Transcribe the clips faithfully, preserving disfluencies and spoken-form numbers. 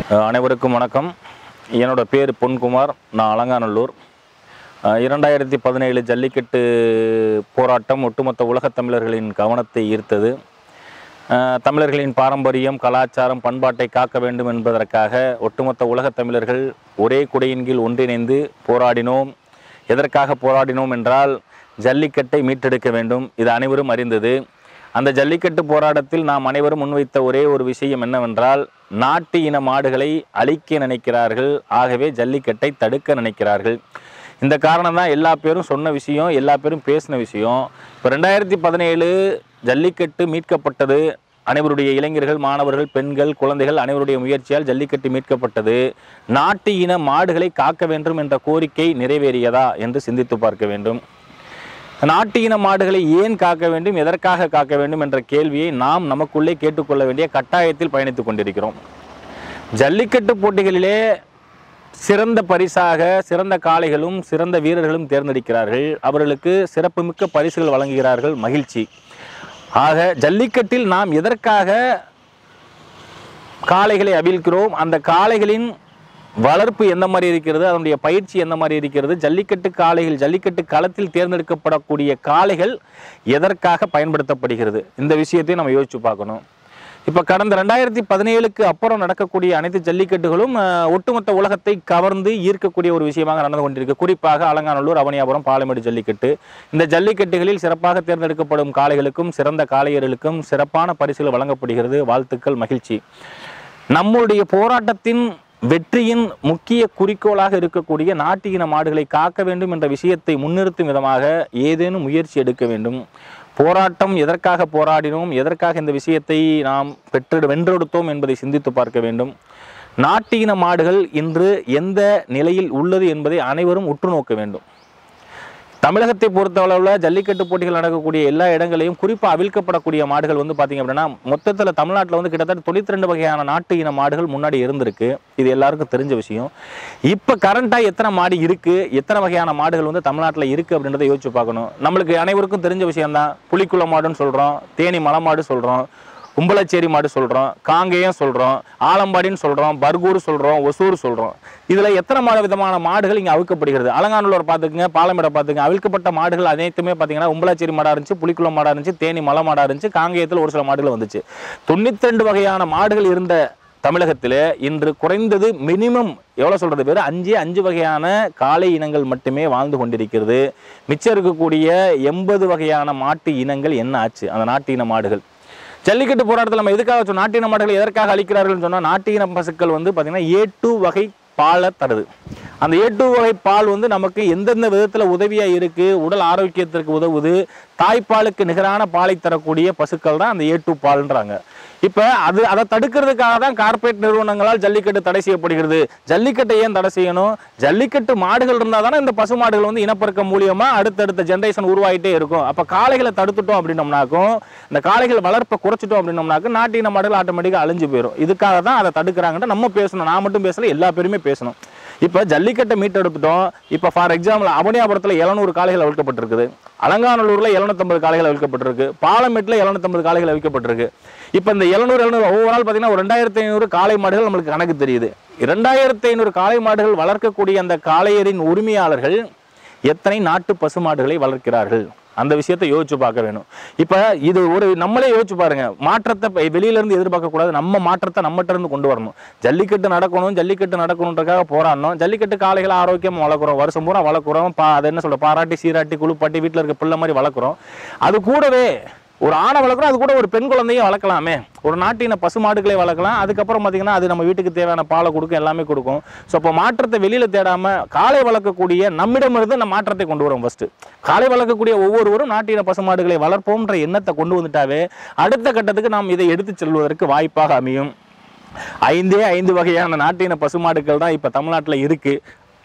அனைவருக்கும் வணக்கம். என்னோட பேர் பொன்குமார். நான் அலங்காநல்லூர். இரண்டாயிரத்தி பதினேழு ஜல்லிக்கட்டு போராட்டம் ஒட்டுமொத்த உலகத் தமிழர்களின் கவனத்தை ஈர்த்தது. தமிழர்களின் பாரம்பரியம், கலாச்சாரம், பண்பாட்டை காக்க வேண்டும் என்பதற்காக ஒட்டுமொத்த உலகத் தமிழர்கள் ஒரே குடையின் கீழ் ஒன்றிணைந்து போராடினோம். எதற்காக போராடினோம் என்றால் ஜல்லிக்கட்டை மீட்டெடுக்க வேண்டும். இது அனைவரும் அறிந்தது. அந்த ஜல்லிக்கட்டு போராட்டத்தில் நாம் அனைவரும் முன்வைத்த ஒரே ஒரு விஷயம் என்னவென்றால், நாட்டு இன மாடுகளை அழிக்க நினைக்கிறார்கள், ஆகவே ஜல்லிக்கட்டை தடுக்க நினைக்கிறார்கள். இந்த காரணம் தான் எல்லா பேரும் சொன்ன விஷயம், எல்லா பேரும் பேசின விஷயம். இப்போ ரெண்டாயிரத்தி பதினேழு ஜல்லிக்கட்டு மீட்கப்பட்டது. அனைவருடைய இளைஞர்கள், மாணவர்கள், பெண்கள், குழந்தைகள் அனைவருடைய முயற்சியால் ஜல்லிக்கட்டு மீட்கப்பட்டது. நாட்டு இன மாடுகளை காக்க வேண்டும் என்ற கோரிக்கை நிறைவேறியதா என்று சிந்தித்து பார்க்க வேண்டும். நாட்டு இன மாடுகளை ஏன் காக்க வேண்டும், எதற்காக காக்க வேண்டும் என்ற கேள்வியை நாம் நமக்குள்ளே கேட்டுக்கொள்ள வேண்டிய கட்டாயத்தில் பயணித்துக் கொண்டிருக்கிறோம். ஜல்லிக்கட்டு போட்டிகளிலே சிறந்த பரிசாக சிறந்த காளைகளும் சிறந்த வீரர்களும் தேர்ந்தெடுக்கிறார்கள். அவர்களுக்கு சிறப்புமிக்க பரிசுகள் வழங்குகிறார்கள். மகிழ்ச்சி. ஆக ஜல்லிக்கட்டில் நாம் எதற்காக காளைகளை அவிழ்க்கிறோம், அந்த காளைகளின் வளர்ப்பு எந்த மாதிரி இருக்கிறது, அதனுடைய பயிற்சி எந்த மாதிரி இருக்கிறது, ஜல்லிக்கட்டு காளைகள் ஜல்லிக்கட்டு களத்தில் தேர்ந்தெடுக்கப்படக்கூடிய காளைகள் எதற்காக பயன்படுத்தப்படுகிறது, இந்த விஷயத்தையும் நம்ம யோசிச்சு பார்க்கணும். இப்போ கடந்த ரெண்டாயிரத்தி பதினேழுக்கு அப்புறம் நடக்கக்கூடிய அனைத்து ஜல்லிக்கட்டுகளும் ஒட்டுமொத்த உலகத்தை கவர்ந்து ஈர்க்கக்கூடிய ஒரு விஷயமாக நடந்து கொண்டிருக்கு. குறிப்பாக அலங்காநல்லூர், அவனியாபுரம், பாலமேடு ஜல்லிக்கட்டு. இந்த ஜல்லிக்கட்டுகளில் சிறப்பாக தேர்ந்தெடுக்கப்படும் காளைகளுக்கும் சிறந்த காளையர்களுக்கும் சிறப்பான பரிசுகள் வழங்கப்படுகிறது. வாழ்த்துக்கள், மகிழ்ச்சி. நம்முடைய போராட்டத்தின் வெற்றியின் முக்கிய குறிக்கோளாக இருக்கக்கூடிய நாட்டு இன மாடுகளை காக்க வேண்டும் என்ற விஷயத்தை முன்னிறுத்தும் விதமாக ஏதேனும் முயற்சி எடுக்க வேண்டும். போராட்டம் எதற்காக போராடினோம், எதற்காக இந்த விஷயத்தை நாம் பெற்று வென்றெடுத்தோம் என்பதை சிந்தித்து பார்க்க வேண்டும். நாட்டு இன மாடுகள் இன்று எந்த நிலையில் உள்ளது என்பதை அனைவரும் உற்று நோக்க வேண்டும். தமிழகத்தை பொறுத்தளவில் ஜல்லிக்கட்டு போட்டிகள் நடக்கக்கூடிய எல்லா இடங்களையும் குறிப்பாக அவிழ்க்கப்படக்கூடிய மாடுகள் வந்து பார்த்தீங்க அப்படின்னா மொத்தத்தில் தமிழ்நாட்டில் வந்து கிட்டத்தட்ட தொண்ணூற்றி ரெண்டு வகையான நாட்டு இன மாடுகள் முன்னாடி இருந்திருக்கு. இது எல்லாருக்கும் தெரிஞ்ச விஷயம். இப்போ கரண்டாக எத்தனை மாடு இருக்குது, எத்தனை வகையான மாடுகள் வந்து தமிழ்நாட்டில் இருக்குது அப்படின்றத யோசிச்சு பார்க்கணும். நம்மளுக்கு அனைவருக்கும் தெரிஞ்ச விஷயம்தான். புலிக்குள மாடுன்னு சொல்கிறோம், தேனி மலை மாடு சொல்கிறோம், உம்பளச்சேரி மாடு சொல்கிறோம், காங்கேயம் சொல்கிறோம், ஆலம்பாடின்னு சொல்கிறோம், பர்கூர் சொல்கிறோம், ஒசூர் சொல்கிறோம். இதில் எத்தனை மாடு விதமான மாடுகள் இங்கே அவிழ்க்கப்படுகிறது. அலங்காநல்லூர் பார்த்துக்குங்க, பாலமேடை பார்த்துங்க. அவிழ்க்கப்பட்ட மாடுகள் அனைத்துமே பார்த்தீங்கன்னா உம்பளச்சேரி மாடாக இருந்துச்சு, புலிக்குள மாடாக இருந்துச்சு, தேனி மலை மாடாக இருந்துச்சு, காங்கேயத்தில் ஒரு சில மாடுகள் வந்துச்சு. தொண்ணூற்றி ரெண்டு வகையான மாடுகள் இருந்த தமிழகத்தில் இன்று குறைந்தது மினிமம் எவ்வளோ சொல்கிறது பேர் அஞ்சு அஞ்சு வகையான காளை இனங்கள் மட்டுமே வாழ்ந்து கொண்டிருக்கிறது. மிச்சம் இருக்கக்கூடிய எண்பது வகையான மாட்டு இனங்கள் என்ன ஆச்சு? அந்த நாட்டு இன மாடுகள் ஜல்லிக்கட்டு போராட்டத்தில் நம்ம எதுக்காக வச்சோம், நாட்டு இன மாடுகள் எதற்காக அளிக்கிறார்கள் சொன்னால், நாட்டு இன பசுக்கள் வந்து பார்த்திங்கன்னா ஏ டூ வகை பாலை தருது. அந்த ஏ டூ வகை பால் வந்து நமக்கு எந்தெந்த விதத்தில் உதவியாக இருக்குது, உடல் ஆரோக்கியத்திற்கு உதவுது, தாய்ப்பாலுக்கு நிகரான பாலை தரக்கூடிய பசுக்கள் தான் அந்த ஏ டூ பால்ன்றாங்க. இப்போ அது அதை தடுக்கிறதுக்காக தான் கார்பரேட் நிறுவனங்களால் ஜல்லிக்கட்டு தடை செய்யப்படுகிறது. ஜல்லிக்கட்டை ஏன் தடை செய்யணும்? ஜல்லிக்கட்டு மாடுகள் இருந்தால் தானே இந்த பசு மாடுகள் வந்து இனப்பெருக்கம் மூலியமாக அடுத்தடுத்த ஜென்ரேஷன் உருவாகிட்டே இருக்கும். அப்போ காளைகளை தடுத்துட்டோம் அப்படின்னோம்னாக்கும், இந்த காளைகள் வளர்ப்பை குறைச்சிட்டோம் அப்படின்னோம்னாக்கும் நாட்டு இன மாடுகள் ஆட்டோமேட்டிக்காக அழிஞ்சு போயிடும். இதுக்காக தான் அதை தடுக்கிறாங்கன்னு நம்ம பேசணும். நான் மட்டும் பேசல, எல்லா பேருமே பேசணும். இப்போ ஜல்லிக்கட்டை மீட்டெடுத்துட்டோம். இப்போ ஃபார் எக்ஸாம்பிள் அவனியாபுரத்தில் எழுநூறு காளைகள் அவிழ்க்கப்பட்டிருக்குது, அலங்காநல்லூரில் எழுநூத்தம்பது காளைகள் அவிழ்க்கப்பட்டிருக்கு, பாலமேட்டில் எழுநூத்தம்பது காளைகள் அவிழ்க்கப்பட்டிருக்கு. இப்போ இந்த எழுநூறு எழுநூறு ஒவ்வொரு நாள் பார்த்தீங்கன்னா ஒரு ரெண்டாயிரத்தி ஐநூறு காளை மாடுகள் நம்மளுக்கு கணக்கு தெரியுது. இரண்டாயிரத்தி ஐநூறு காளை மாடுகள் வளர்க்கக்கூடிய அந்த காளையரின் உரிமையாளர்கள் எத்தனை நாட்டு பசு மாடுகளை வளர்க்கிறார்கள், அந்த விஷயத்தை யோசிச்சு பார்க்க வேணும். இப்போ இது ஒரு நம்மளே யோசிச்சு பாருங்க. மாற்றத்தை வெளியிலேருந்து எதிர்பார்க்கக்கூடாது, நம்ம மாற்றத்தை நம்மகிட்ட இருந்து கொண்டு வரணும். ஜல்லிக்கட்டு நடக்கணும், ஜல்லிக்கட்டு நடக்கணுன்றக்காக போராடணும். ஜல்லிக்கட்டு காளைகளை ஆரோக்கியமாக வளர்க்குறோம், வருஷம் பூரா வளர்க்குறோம். பா அதை என்ன சொல்ல பாராட்டி சீராட்டி குளிப்பாட்டி வீட்டில் இருக்க பிள்ளை மாதிரி வளர்க்குறோம். அது கூடவே ஒரு ஆணை வளர்க்குறோம், அது கூட ஒரு பெண் குழந்தையும் வளர்க்கலாமே. ஒரு நாட்டின பசு மாடுகளை வளர்க்கலாம். அதுக்கப்புறம் பார்த்தீங்கன்னா அது நம்ம வீட்டுக்கு தேவையான பாலை கொடுக்கும், எல்லாமே கொடுக்கும். ஸோ அப்போ மாற்றத்தை வெளியில் தேடாமல் காளை வளர்க்கக்கூடிய நம்மிடமிருந்து நம்ம மாற்றத்தை கொண்டு வரோம். ஃபஸ்ட்டு காளை வளர்க்கக்கூடிய ஒவ்வொருவரும் நாட்டின பசு மாடுகளை வளர்ப்போம்ன்ற எண்ணத்தை கொண்டு வந்துட்டாவே அடுத்த கட்டத்துக்கு நாம் இதை எடுத்து செல்வதற்கு வாய்ப்பாக அமையும். ஐந்தே ஐந்து வகையான நாட்டின பசு மாடுகள் தான் இப்போ தமிழ்நாட்டில் இருக்குது.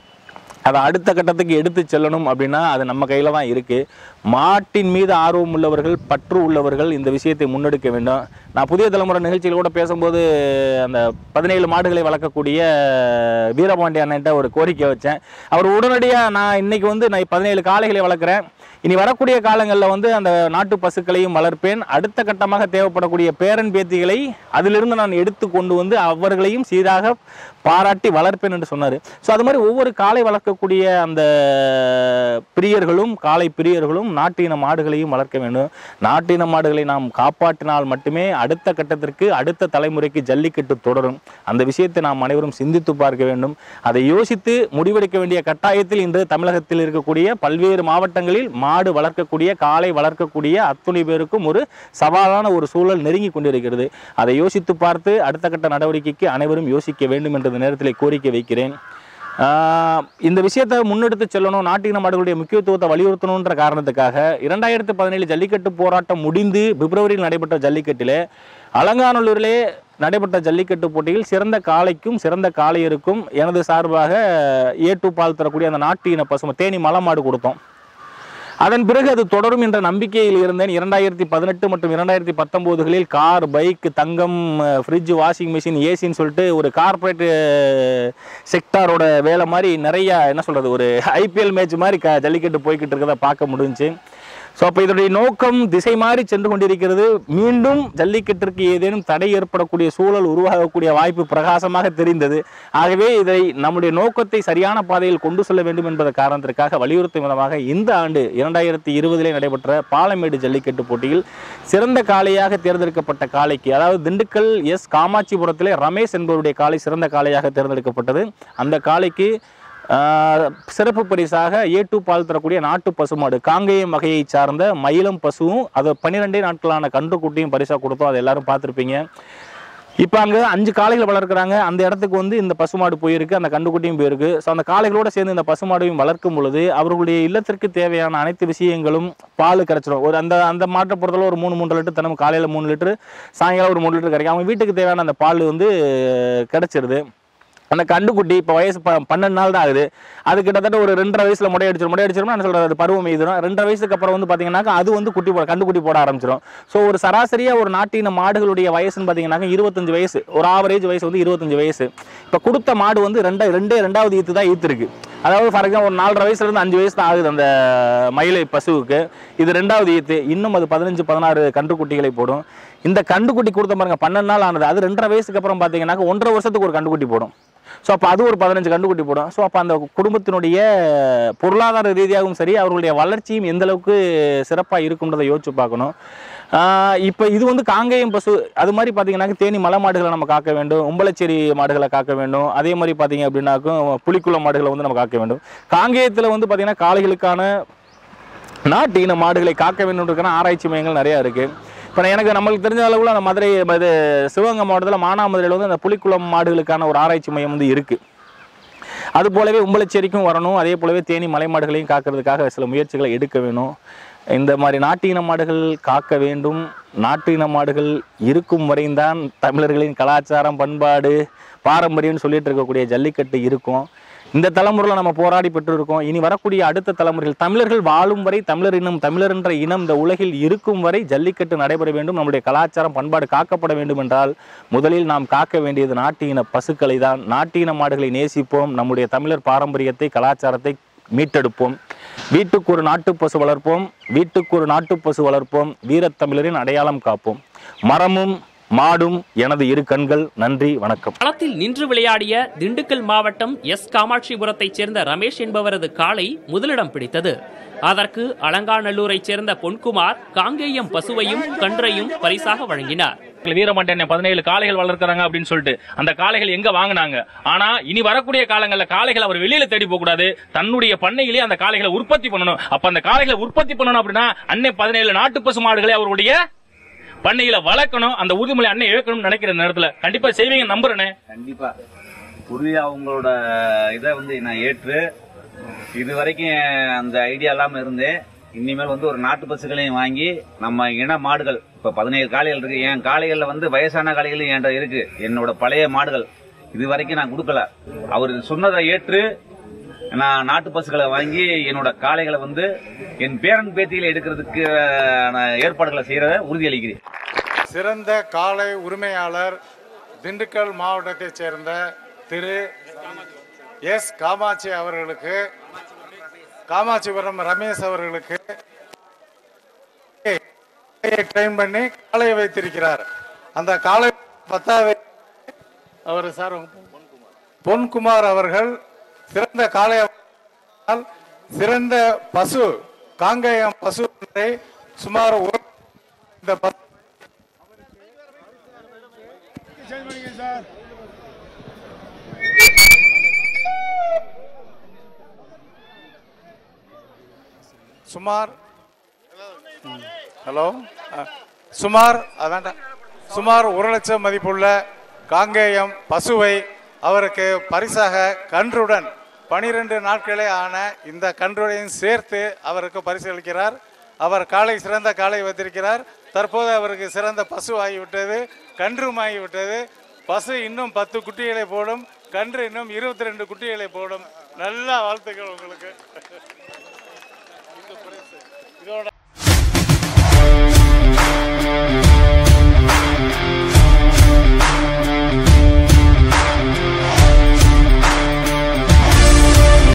அதை அடுத்த கட்டத்துக்கு எடுத்து செல்லணும் அப்படின்னா அது நம்ம கையில் தான் இருக்குது. மாட்டின் மீது ஆர்வம் உள்ளவர்கள், பற்று உள்ளவர்கள் இந்த விஷயத்தை முன்னெடுக்க வேண்டும். நான் புதிய தலைமுறை நிகழ்ச்சியில் கூட பேசும்போது அந்த பதினேழு மாடுகளை வளர்க்கக்கூடிய வீரபாண்டிய அண்ணன்ட்ட ஒரு கோரிக்கை வச்சேன். அவர் உடனடியாக நான் இன்றைக்கி வந்து நான் பதினேழு காளைகளை வளர்க்குறேன், இனி வரக்கூடிய காலங்களில் வந்து அந்த நாட்டு பசுக்களையும் வளர்ப்பேன். அடுத்த கட்டமாக தேவைப்படக்கூடிய பேரன் பேத்திகளை அதிலிருந்து நான் எடுத்து கொண்டு வந்து அவர்களையும் சீராக பாராட்டி வளர்ப்பேன் என்று சொன்னார். ஸோ அது மாதிரி ஒவ்வொரு காளை வளர்க்கக்கூடிய அந்த பிரியர்களும் காளை பிரியர்களும் நாட்டு இன மாடுகளையும் வளர்க்க வேண்டும். நாட்டு இன மாடுகளை நாம் காப்பாற்றினால் மட்டுமே அடுத்த கட்டத்திற்கு அடுத்த தலைமுறைக்கு ஜல்லிக்கட்டு தொடரும். அந்த விஷயத்தை நாம் அனைவரும் சிந்தித்து பார்க்க வேண்டும். அதை யோசித்து முடிவெடுக்க வேண்டிய கட்டாயத்தில் இன்று தமிழகத்தில் இருக்கக்கூடிய பல்வேறு மாவட்டங்களில் மாடு வளர்க்கக்கூடிய காளை வளர்க்கக்கூடிய அத்துணை பேருக்கும் ஒரு சவாலான ஒரு சூழல் நெருங்கி கொண்டிருக்கிறது. அதை யோசித்து பார்த்து அடுத்த கட்ட நடவடிக்கைக்கு அனைவரும் யோசிக்க வேண்டும் என்ற நேரத்தில் கோரிக்கை வைக்கிறேன். இந்த விஷயத்தை முன்னெடுத்து செல்லணும், நாட்டின மாடுகளுடைய முக்கியத்துவத்தை வலியுறுத்தணுன்ற காரணத்துக்காக இரண்டாயிரத்தி பதினேழு ஜல்லிக்கட்டு போராட்டம் முடிந்து பிப்ரவரியில் நடைபெற்ற ஜல்லிக்கட்டிலே அலங்காநல்லூரிலே நடைபெற்ற ஜல்லிக்கட்டு போட்டியில் சிறந்த காளைக்கும் சிறந்த காளையருக்கும் எனது சார்பாக ஏ டூ பால் தரக்கூடிய அந்த நாட்டு இன பசுமை தேனி மலை மாடு கொடுத்தோம். அதன் பிறகு அது தொடரும் என்ற நம்பிக்கையில் இருந்தேன். இரண்டாயிரத்தி பதினெட்டு மற்றும் இரண்டாயிரத்தி பத்தொம்போதுகளில் கார், பைக், தங்கம், ஃப்ரிட்ஜ், வாஷிங் மிஷின், ஏசின்னு சொல்லிட்டு ஒரு கார்பரேட் செக்டாரோட வேலை மாதிரி நிறைய என்ன சொல்கிறது ஒரு ஐபிஎல் மேட்ச் மாதிரி க ஜல்லிக்கட்டு போய்கிட்டு இருக்கிறத பார்க்க முடிஞ்சு. ஸோ அப்போ இதனுடைய நோக்கம் திசை மாறி சென்று கொண்டிருக்கிறது. மீண்டும் ஜல்லிக்கட்டிற்கு ஏதேனும் தடை ஏற்படக்கூடிய சூழல் உருவாகக்கூடிய வாய்ப்பு பிரகாசமாக தெரிந்தது. ஆகவே இதை நம்முடைய நோக்கத்தை சரியான பாதையில் கொண்டு செல்ல வேண்டும் என்பத காரணத்திற்காக வலியுறுத்தும் விதமாக இந்த ஆண்டு இரண்டாயிரத்தி இருபதிலே நடைபெற்ற பாலமேடு ஜல்லிக்கட்டு போட்டியில் சிறந்த காளையாக தேர்ந்தெடுக்கப்பட்ட காளைக்கு, அதாவது திண்டுக்கல் எஸ் காமாட்சிபுரத்திலே ரமேஷ் என்பவருடைய காளை சிறந்த காளையாக தேர்ந்தெடுக்கப்பட்டது. அந்த காளைக்கு சிறப்பு பரிசாக ஏ டூ பால் தரக்கூடிய நாட்டு பசுமாடு காங்கேயம் வகையை சார்ந்த மயிலம் பசுவும் அது பன்னிரெண்டே நாட்களான கன்றுக்குட்டியும் பரிசாக கொடுத்தோம். அதை எல்லாரும் பார்த்துருப்பீங்க. இப்போ அங்கே அஞ்சு காளைகள் வளர்க்குறாங்க. அந்த இடத்துக்கு வந்து இந்த பசுமாடு போயிருக்கு, அந்த கன்றுக்குட்டியும் போயிருக்கு. ஸோ அந்த காளைகளோடு சேர்ந்து இந்த பசுமாடையும் வளர்க்கும் பொழுது அவர்களுடைய இல்லத்திற்கு தேவையான அனைத்து விஷயங்களும் பால் கிடைச்சிடும். ஒரு அந்த அந்த மாட்டை பொறுத்தளவு ஒரு மூணு மூன்று லிட்டர் தினமும் காலையில் மூணு லிட்டரு சாயங்காலம் ஒரு மூணு லிட்டர் கிடைக்கும். அவங்க வீட்டுக்கு தேவையான அந்த பால் வந்து கிடைச்சிருது. அந்த கண்டுக்குட்டி இப்போ வயசு ப பன்னெண்டு நாள் தான் ஆகுது. அது கிட்டத்தட்ட ஒரு ரெண்டரை வயசில் முடை அடிச்சிடும். முடை அடிச்சிருமா என்ன சொல்கிறது, அது பருவம் எய்திடும். ரெண்டரை வயசுக்கு அப்புறம் வந்து பார்த்தீங்கன்னாக்கா அது வந்து குட்டி போட கண்டுக்குட்டி போட ஆரம்பிச்சிடும். ஸோ ஒரு சராசரியாக ஒரு நாட்டின மாடுகளுடைய வயசுன்னு பார்த்தீங்கன்னாக்கா இருபத்தஞ்சு வயசு, ஒரு ஆவரேஜ் வயசு வந்து இருபத்தஞ்சு வயசு. இப்போ கொடுத்த மாடு வந்து ரெண்டை ரெண்டே ரெண்டாவது ஈத்து தான் ஈத்துருக்கு. அதாவது ஃபார் எக்ஸாம்பிள் ஒரு நாலரை வயசுலேருந்து அஞ்சு வயசு தான் ஆகுது அந்த மயிலை பசுவுக்கு. இது ரெண்டாவது ஈத்து. இன்னும் அது பதினஞ்சு பதினாறு கன்றுக்குட்டிகளை போடும். இந்த கண்டுக்குட்டி கொடுத்த பாருங்க பன்னெண்டு நாள் ஆனது. அது ரெண்டரை வயசுக்கு அப்புறம் பார்த்தீங்கன்னாக்கா ஒன்றரை வருஷத்துக்கு ஒரு கண்டுக்குட்டி போடும். ஸோ அப்போ அது ஒரு பதினஞ்சு கண்டுக்குட்டி போடும். ஸோ அப்போ அந்த குடும்பத்தினுடைய பொருளாதார ரீதியாகவும் சரி அவர்களுடைய வளர்ச்சியும் எந்த அளவுக்கு சிறப்பாக இருக்குன்றதை யோசிச்சு பார்க்கணும். இப்போ இது வந்து காங்கேயம் பசு. அது மாதிரி பார்த்தீங்கன்னாக்க தேனி மலை மாடுகளை நம்ம காக்க வேண்டும், உம்பளச்சேரி மாடுகளை காக்க வேண்டும். அதே மாதிரி பார்த்தீங்க அப்படின்னாக்கும் புலிக்குளம் மாடுகளை வந்து நம்ம காக்க வேண்டும். காங்கேயத்தில் வந்து பார்த்தீங்கன்னா காளைகளுக்கான நாட்டு இன மாடுகளை காக்க வேண்டும்ன்றதுக்கான ஆராய்ச்சி மையங்கள் நிறையா இருக்குது. இப்போ எனக்கு நம்மளுக்கு தெரிஞ்ச அளவில் அந்த மதுரை இது சிவகங்கை மாவட்டத்தில் மானாமதுரையில் வந்து அந்த புலிக்குளம் மாடுகளுக்கான ஒரு ஆராய்ச்சி மையம் வந்து இருக்குது. அது போலவே உம்பளச்சேரிக்கும் வரணும். அதே போலவே தேனி மலை மாடுகளையும் காக்கிறதுக்காக சில முயற்சிகளை எடுக்க வேணும். இந்த மாதிரி நாட்டு இன மாடுகள் காக்க வேண்டும். நாட்டு இன மாடுகள் இருக்கும் வரைந்தான் தமிழர்களின் கலாச்சாரம், பண்பாடு, பாரம்பரியம்னு சொல்லிட்டு இருக்கக்கூடிய ஜல்லிக்கட்டு இருக்கும். இந்த தலைமுறையில் நம்ம போராடி பெற்று இருக்கோம். இனி வரக்கூடிய அடுத்த தலைமுறைகள் தமிழர்கள் வாழும் வரை, தமிழர் இனம் தமிழர் என்ற இனம் இந்த உலகில் இருக்கும் வரை ஜல்லிக்கட்டு நடைபெற வேண்டும். நம்முடைய கலாச்சாரம் பண்பாடு காக்கப்பட வேண்டும் என்றால் முதலில் நாம் காக்க வேண்டியது நாட்டு இன பசுக்களை தான். நாட்டு இன மாடுகளை நேசிப்போம். நம்முடைய தமிழர் பாரம்பரியத்தை கலாச்சாரத்தை மீட்டெடுப்போம். வீட்டுக்கு ஒரு நாட்டு பசு வளர்ப்போம். வீட்டுக்கு ஒரு நாட்டு பசு வளர்ப்போம். வீரத்தமிழரின் அடையாளம் காப்போம். மரமும் மாடும் எனது இரு கண்கள். நன்றி, வணக்கம். களத்தில் நின்று விளையாடிய திண்டுக்கல் மாவட்டம் எஸ் காமாட்சிபுரத்தைச் சேர்ந்த ரமேஷ் என்பவரது காளை முதலிடம் பிடித்தது. அதற்கு அலங்காநல்லூரைச் சேர்ந்த பொன்குமார் காங்கேயம் பசுவையும் கன்றையும் பரிசாக வழங்கினார். வீரமண்டனை பதினேழு காளைகள் வளர்க்கிறாங்க அப்படின்னு சொல்லிட்டு அந்த காளைகள் எங்க வாங்கினாங்க. ஆனா இனி வரக்கூடிய காலங்களில் காளைகள் அவர் வெளியில தேடி போக கூடாது. தன்னுடைய பண்ணையிலே அந்த காளைகளை உற்பத்தி பண்ணணும். அப்ப அந்த காளைகளை உற்பத்தி பண்ணணும் அப்படின்னா அன்னை பதினேழு நாட்டு பசு மாடுகளை அவருடைய பண்ணையில வளர்க்கணும். அந்த உறுதிமொழி அன்னை இழக்கணும்னு நினைக்கிற நேரத்துல கண்டிப்பா செய்வீங்க நம்புறேனே. கண்டிப்பா உறுதியா அவங்களோட இதை வந்து நான் ஏற்று இது வரைக்கும் அந்த ஐடியா இல்லாம இருந்தேன். இனிமேல் வந்து ஒரு நாட்டு பசுகளையும் வாங்கி நம்ம இன மாடுகள் இப்ப பதினேழு காளைகள் இருக்கு. என் காளைகள்ல வந்து வயசான காளைகளும் என்கிட்ட இருக்கு. என்னோட பழைய மாடுகள் இது வரைக்கும் நான் கொடுக்கல. அவர் சொன்னதை ஏற்று நான் நாட்டு பசுகளை வாங்கி என்னோட காளைகளை வந்து என் பேரன் பேத்திகளை எடுக்கிறதுக்கு ஏற்பாடுகளை செய்யறத உறுதியளிக்கிறேன். சிறந்த காளை உரிமையாளர் திண்டுக்கல் மாவட்டத்தைச் சேர்ந்த திரு எஸ் காமாட்சி அவர்களுக்கு காமாட்சிபுரம் ரமேஷ் அவர்களுக்கு ட்ரெயின் பண்ணி காளையை வைத்திருக்கிறார். அந்த காளை பத்தாவது அவர் சார் பொன்குமார் அவர்கள் சிறந்த காளை சிறந்த பசு காங்கேயம் பசு சுமார் இந்த சுமார் ஹலோ சுமார் அதான் சுமார் ஒரு லட்சம் மதிப்புள்ள காங்கேயம் பசுவை அவருக்கு பரிசாக கன்றுடன் பனிரெண்டு நாட்களே ஆன இந்த கன்றுடையும் சேர்த்து அவருக்கு பரிசு அளிக்கிறார். அவர் காளை சிறந்த காளை வைத்திருக்கிறார். தற்போது அவருக்கு சிறந்த பசு ஆகிவிட்டது, கன்றும் ஆகிவிட்டது. பசு இன்னும் பத்து குட்டிகளை போடும், கன்று இன்னும் இருபத்தி ரெண்டு குட்டிகளை போடும். நல்ல வாழ்த்துக்கள் உங்களுக்கு. இதோட